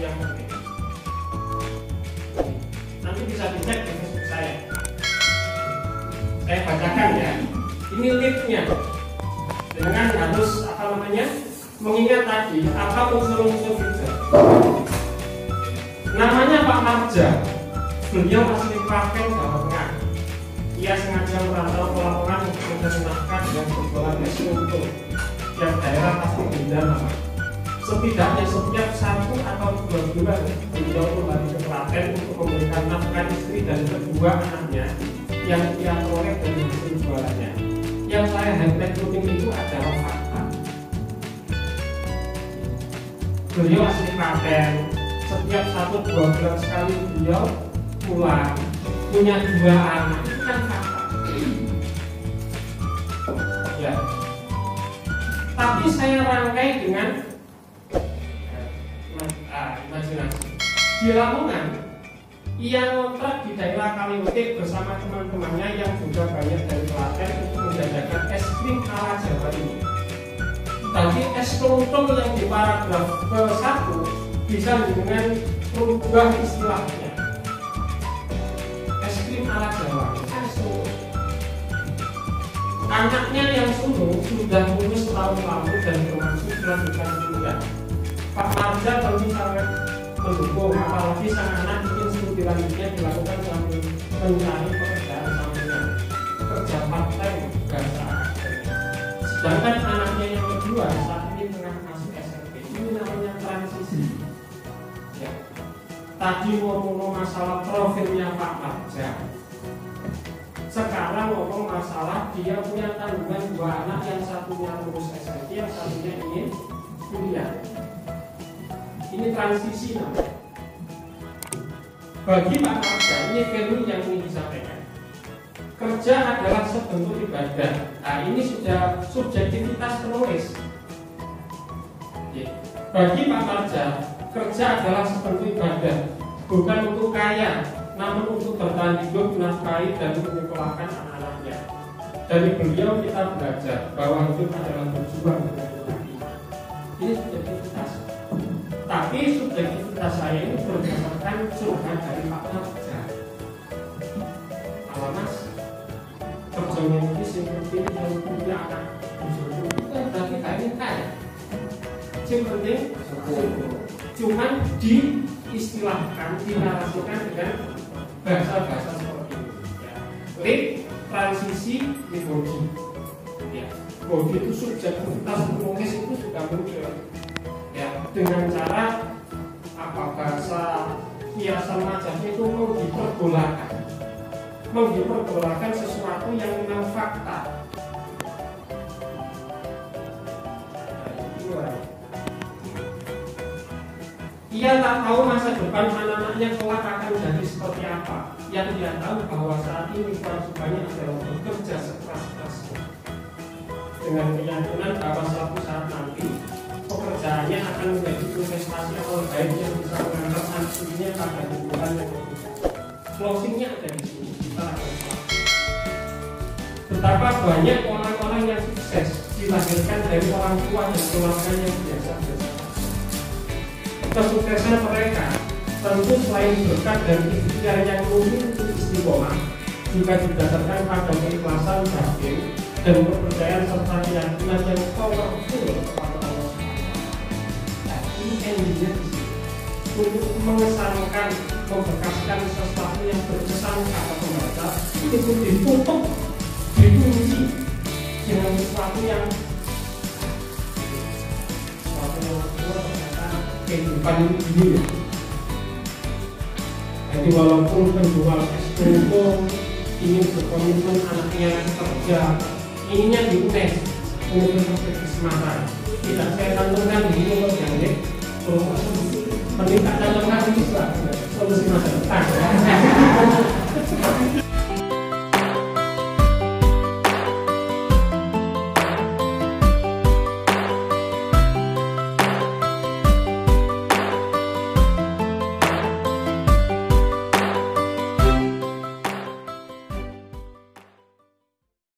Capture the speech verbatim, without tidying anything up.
yang penting. Nanti bisa dicek di Facebook saya. Saya bacakan ya. Ini linknya. Dengan harus apa namanya? Mengingat tadi apa unsur-unsur hijab. Namanya Pak Marja. Beliau asli Klaten, Jawa Tengah. Ia sengaja merantau ke Lamongan untuk mencari nafkah dengan berjualan es untuk yang daerah pasti beda nama. Setidaknya setiap satu atau dua bulan beliau kembali ke Klaten untuk memberikan nafkah istri dan kedua anaknya yang ia peroleh dari hasil jualannya. Yang saya highlight kuning itu adalah fakta. Beliau asli Klaten. Setiap satu dua bulan sekali beliau pulang, punya dua anak, itu kan fakta. Ya. Tapi saya rangkai dengan uh, imajinasi. Di Lamongan, ia ngontrak di daerah Kaliwete bersama teman-temannya yang juga banyak dari Klaten untuk menjajakan es krim ala Jawa ini. Tadi es lontong yang di paragraf ke satu bisa dengan merubah istilahnya. Es krim ala Jawa, es lontong. Anaknya yang sulung sudah lulus tahun lalu dan bermaksud melanjutkan kuliah. Pak Marja tentu sangat mendukung, apalagi sang anak ingin studi lanjutnya dilakukan sambil mencari pekerjaan sampingan, kerja part time bahasa akademik. Sedangkan anaknya yang kedua saat ini tengah masuk S M P. Ini namanya transisi. Ya. Tadi ngomong masalah profilnya Pak Marja. Sekarang ngomong masalah dia punya tanggungan dua anak, yang satunya lulus S M P, yang satunya ingin kuliah. Ini transisi namanya. Bagi Pak Marja, ini value yang ingin disampaikan. Kerja adalah sebentuk ibadah. Nah, ini sudah subjektivitas penulis. Bagi Pak Marja, kerja adalah sebentuk ibadah, bukan untuk kaya, namun untuk bertahan hidup, menafkahi dan menyekolahkan anak-anaknya. Dari beliau kita belajar bahwa hidup adalah berjuang dengan lelaki. Ini subjektivitas. Tapi subjektivitas saya ini berdasarkan curhat dari Pak Marja. Kalau Mas, kerjanya ini seperti yang punya anak bujuk itu kan berarti kayaknya kaya. Yang penting cuman diistilahkan, dinarasikan dengan bahasa-bahasa seperti ini. Ya. Link, transisi, di body. Ya. Body itu subjektivitas penulis itu sudah muncul. Ya, dengan cara apa bahasa kiasan majasnya itu menghiperbolakan, menghiperbolakan sesuatu yang memang fakta. Ia tak tahu masa depan anak-anaknya kelak akan jadi seperti apa. Yang dia tahu bahwa saat ini kewajibannya adalah bekerja sekeras-kerasnya dengan keyakinan bahwa suatu saat nanti pekerjaannya akan menjadi investasi yang baik yang bisa mengantar hasilnya pada hubungan yang lebih. Closingnya ada di sini. Kita akan betapa banyak orang-orang yang sukses dilahirkan dari orang tua dan keluarga yang biasa-biasa. Kesuksesan mereka tentu selain berkat dan ikhtiar yang mungkin untuk istiqomah, juga didasarkan pada keikhlasan batin dan kepercayaan serta keyakinan yang powerful kepada Allah. Nah, ini endingnya untuk mengesankan, membekaskan sesuatu yang berkesan pada pembaca itu ditutup, dikunci dengan sesuatu yang sesuatu yang ternyata kehidupan ini gini ya. Jadi walaupun penjual es krim ingin berkomitmen anaknya kerja, inginnya di U N E S, Universitas Semarang, tidak saya cantumkan di sini kok yang ini, pendidikan cantumkan ini solusi masa depan.